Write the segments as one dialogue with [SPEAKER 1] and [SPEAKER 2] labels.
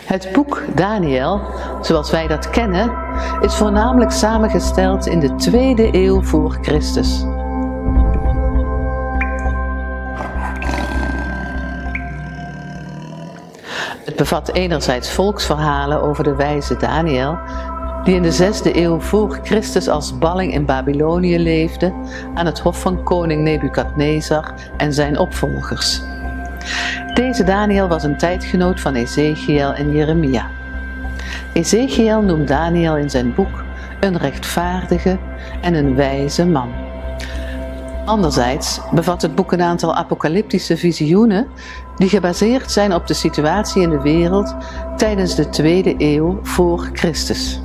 [SPEAKER 1] Het boek Daniël, zoals wij dat kennen, is voornamelijk samengesteld in de 2e eeuw voor Christus. Het bevat enerzijds volksverhalen over de wijze Daniël, die in de 6e eeuw voor Christus als balling in Babylonië leefde aan het hof van koning Nebukadnezar en zijn opvolgers. Deze Daniël was een tijdgenoot van Ezechiël en Jeremia. Ezechiël noemt Daniël in zijn boek een rechtvaardige en een wijze man. Anderzijds bevat het boek een aantal apocalyptische visioenen die gebaseerd zijn op de situatie in de wereld tijdens de 2e eeuw voor Christus.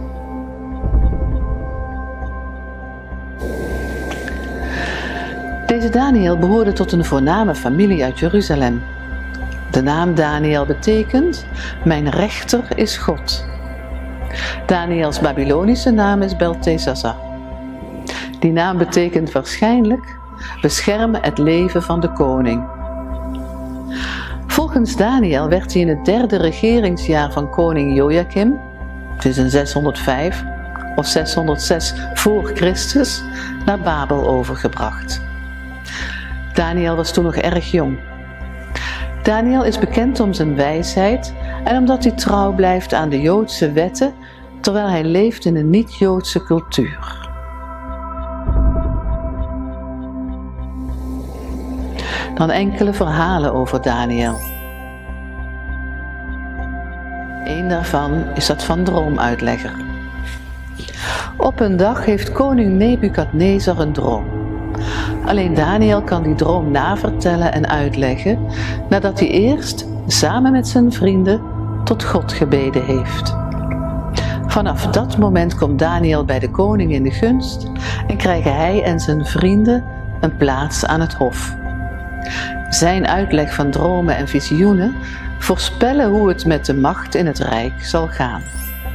[SPEAKER 1] Deze Daniël behoorde tot een voorname familie uit Jeruzalem. De naam Daniël betekent: mijn rechter is God. Daniëls Babylonische naam is Belteshazzar. Die naam betekent waarschijnlijk: bescherm het leven van de koning. Volgens Daniël werd hij in het 3e regeringsjaar van koning Joachim, tussen 605 of 606 voor Christus, naar Babel overgebracht. Daniël was toen nog erg jong. Daniël is bekend om zijn wijsheid en omdat hij trouw blijft aan de Joodse wetten, terwijl hij leeft in een niet-Joodse cultuur. Dan enkele verhalen over Daniël. Eén daarvan is dat van droomuitlegger. Op een dag heeft koning Nebukadnezar een droom. Alleen Daniël kan die droom navertellen en uitleggen nadat hij eerst samen met zijn vrienden tot God gebeden heeft. Vanaf dat moment komt Daniël bij de koning in de gunst en krijgen hij en zijn vrienden een plaats aan het hof. Zijn uitleg van dromen en visioenen voorspellen hoe het met de macht in het rijk zal gaan.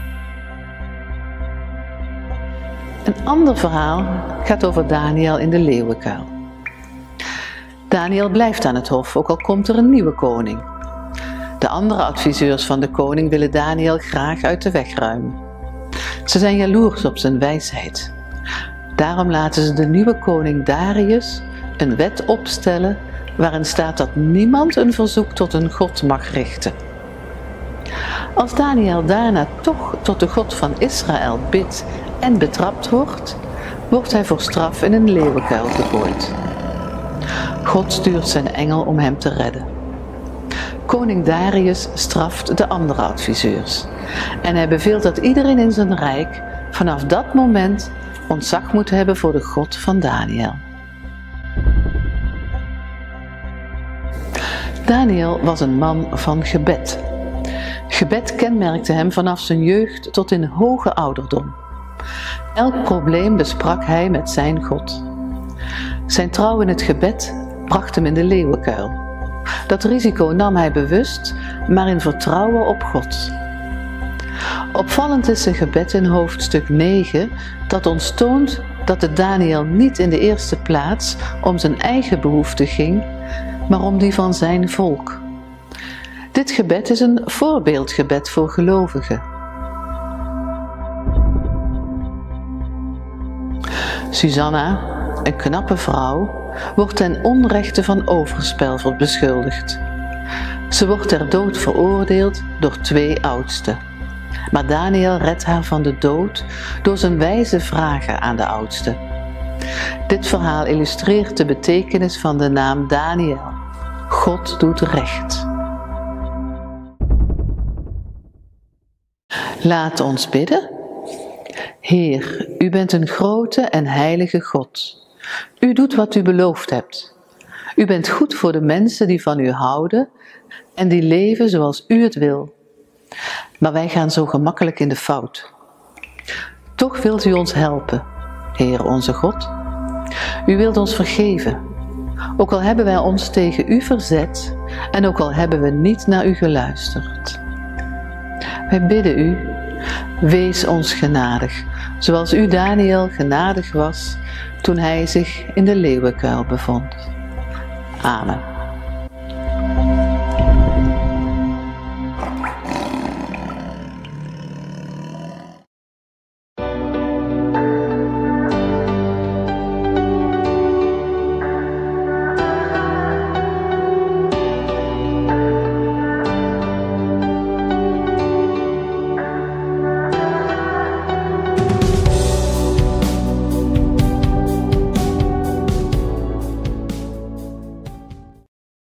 [SPEAKER 1] Een ander verhaal gaat over Daniël in de leeuwenkuil. Daniël blijft aan het hof, ook al komt er een nieuwe koning. De andere adviseurs van de koning willen Daniël graag uit de weg ruimen. Ze zijn jaloers op zijn wijsheid. Daarom laten ze de nieuwe koning Darius een wet opstellen waarin staat dat niemand een verzoek tot een god mag richten. Als Daniël daarna toch tot de God van Israël bidt en betrapt wordt, wordt hij voor straf in een leeuwenkuil gegooid. God stuurt zijn engel om hem te redden. Koning Darius straft de andere adviseurs en hij beveelt dat iedereen in zijn rijk vanaf dat moment ontzag moet hebben voor de God van Daniël. Daniël was een man van gebed. Gebed kenmerkte hem vanaf zijn jeugd tot in hoge ouderdom. Elk probleem besprak hij met zijn God. Zijn trouw in het gebed bracht hem in de leeuwenkuil. Dat risico nam hij bewust, maar in vertrouwen op God. Opvallend is zijn gebed in hoofdstuk 9, dat ons toont dat het Daniël niet in de eerste plaats om zijn eigen behoeften ging, maar om die van zijn volk. Dit gebed is een voorbeeldgebed voor gelovigen. Susanna, een knappe vrouw, wordt ten onrechte van overspel beschuldigd. Ze wordt ter dood veroordeeld door 2 oudsten. Maar Daniël redt haar van de dood door zijn wijze vragen aan de oudsten. Dit verhaal illustreert de betekenis van de naam Daniël. God doet recht. Laat ons bidden. Heer, u bent een grote en heilige God. U doet wat u beloofd hebt. U bent goed voor de mensen die van u houden en die leven zoals u het wil. Maar wij gaan zo gemakkelijk in de fout. Toch wilt u ons helpen, Heer onze God. U wilt ons vergeven, ook al hebben wij ons tegen u verzet en ook al hebben we niet naar u geluisterd. Wij bidden u, wees ons genadig, zoals u Daniël genadig was toen hij zich in de leeuwenkuil bevond. Amen.